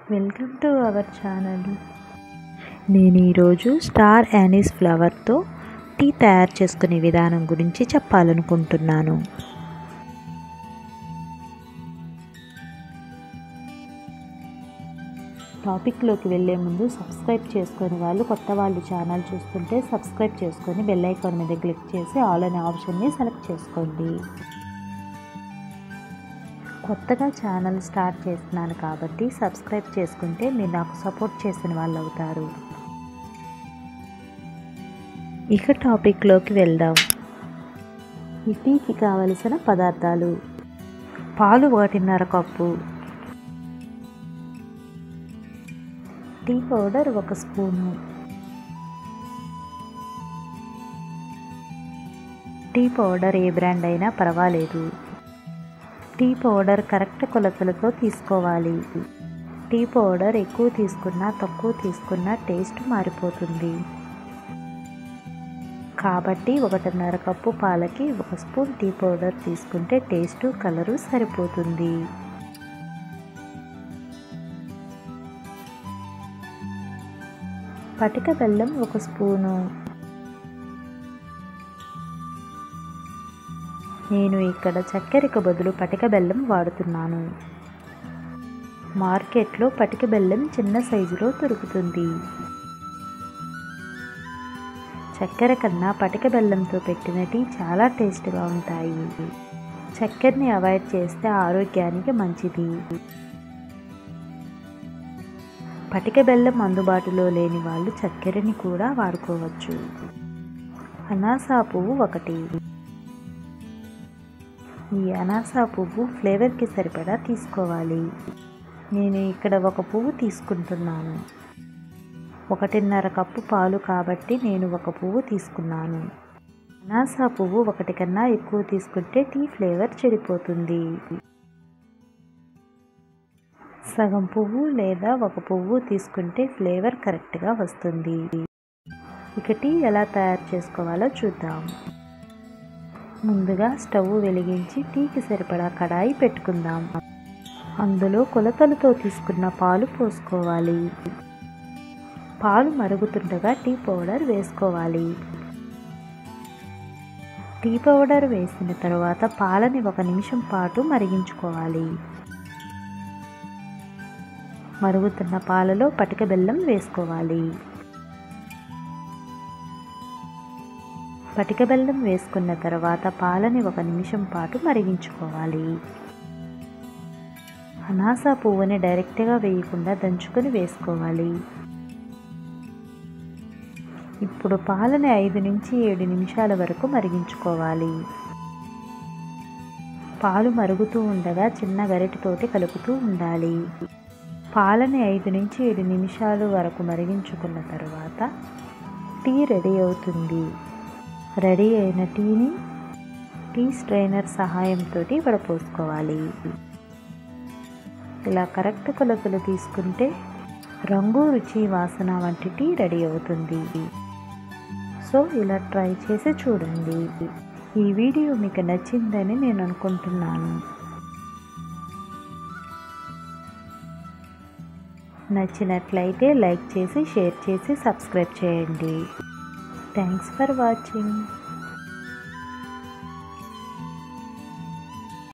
Welcome to our channel. నేను ఈరోజు star యానీస్ ఫ్లవర్తో tea తయారు చేసుకునే విధానం గురించి చెప్పాలనుకుంటున్నాను. టాపిక్లోకి వెళ్ళే ముందు సబ్స్క్రైబ్ చేసుకొని వాళ్ళు కొత్త వాళ్ళు ఛానల్ చూస్తుంటే సబ్స్క్రైబ్ చేసుకొని బెల్ ఐకాన్ మీద క్లిక్ చేసి ఆల్ అనే ఆప్షన్ని సెలెక్ట్ చేసుకోండి. కొత్తగా ఛానల్ స్టార్ట్ చేస్తున్నాను కాబట్టి సబ్స్క్రైబ్ చేసుకుంటే మీరు నాకు సపోర్ట్ చేసిన వాళ్ళు అవుతారు. ఇక టాపిక్లోకి వెళ్దాం. ఈ టీకి కావలసిన పదార్థాలు: పాలు 1.5 cup, tea powder 1 spoon, tea powder ఏ బ్రాండ్ అయినా పర్వాలేదు. టీ పౌడర్ కరెక్ట్ కొలతలతో తీసుకోవాలి. టీ పౌడర్ ఎక్కువ తీసుకున్నా తక్కువ తీసుకున్నా టేస్ట్ మారిపోతుంది. కాబట్టి 1.5 కప్పు పాలకి 1 స్పూన్ టీ పౌడర్ తీసుకుంటే టేస్ట్ కలరు సరిపోతుంది. పటిక బెల్లం 1 స్పూను. నేను ఇక్కడ చక్కెరకు బదులు పటిక బెల్లం వాడుతున్నాను. మార్కెట్లో పటిక బెల్లం చిన్న సైజులో దొరుకుతుంది. చక్కెర కన్నా పటిక బెల్లంతో పెట్టిన టీ చాలా టేస్ట్గా ఉంటాయి. చక్కెరని అవాయిడ్ చేస్తే ఆరోగ్యానికి మంచిది. పటిక బెల్లం అందుబాటులో లేని వాళ్ళు చక్కెరని కూడా వాడుకోవచ్చు. అనాస పువ్వు 1. ఈ అనాస పువ్వు ఫ్లేవర్కి సరిపడా తీసుకోవాలి. నేను ఇక్కడ 1 పువ్వు తీసుకుంటున్నాను. 1.5 కప్పు పాలు కాబట్టి నేను 1 పువ్వు తీసుకున్నాను. అనాస పువ్వు 1 కన్నా ఎక్కువ తీసుకుంటే టీ ఫ్లేవర్ చెడిపోతుంది. సగం పువ్వు లేదా 1 పువ్వు తీసుకుంటే ఫ్లేవర్ కరెక్ట్గా వస్తుంది. ఇక టీ ఎలా తయారు చేసుకోవాలో చూద్దాం. ముందుగా స్టవ్ వెలిగించి టీకి సరిపడా కడాయి పెట్టుకుందాం. అందులో కొలతలతో తీసుకున్న పాలు పోసుకోవాలి. పాలు మరుగుతుండగా టీ పౌడర్ వేసుకోవాలి. టీ పౌడర్ వేసిన తర్వాత పాలని 1 నిమిషం పాటు మరిగించుకోవాలి. మరుగుతున్న పాలలో పటిక బెల్లం వేసుకోవాలి. పటిక బెల్లం వేసుకున్న తర్వాత పాలని 1 నిమిషం పాటు మరిగించుకోవాలి. అనాస పువ్వుని డైరెక్ట్గా వేయకుండా దంచుకొని వేసుకోవాలి. ఇప్పుడు పాలని 5 నుంచి 7 నిమిషాల వరకు మరిగించుకోవాలి. పాలు మరుగుతూ ఉండగా చిన్న గరిటెతోటి కలుపుతూ ఉండాలి. పాలని 5 నుంచి 7 నిమిషాలు వరకు మరిగించుకున్న తర్వాత టీ రెడీ అవుతుంది. రెడీ అయిన టీని టీ స్ట్రైనర్ సహాయంతో వడపోసుకోవాలి. ఇలా కరెక్ట్ కొలతలు తీసుకుంటే రంగు, రుచి, వాసన వంటి టీ రెడీ అవుతుంది. సో ఇలా ట్రై చేసి చూడండి. ఈ వీడియో మీకు నచ్చిందని నేను అనుకుంటున్నాను. నచ్చినట్లయితే లైక్ చేసి, షేర్ చేసి, సబ్స్క్రైబ్ చేయండి. Thanks for watching.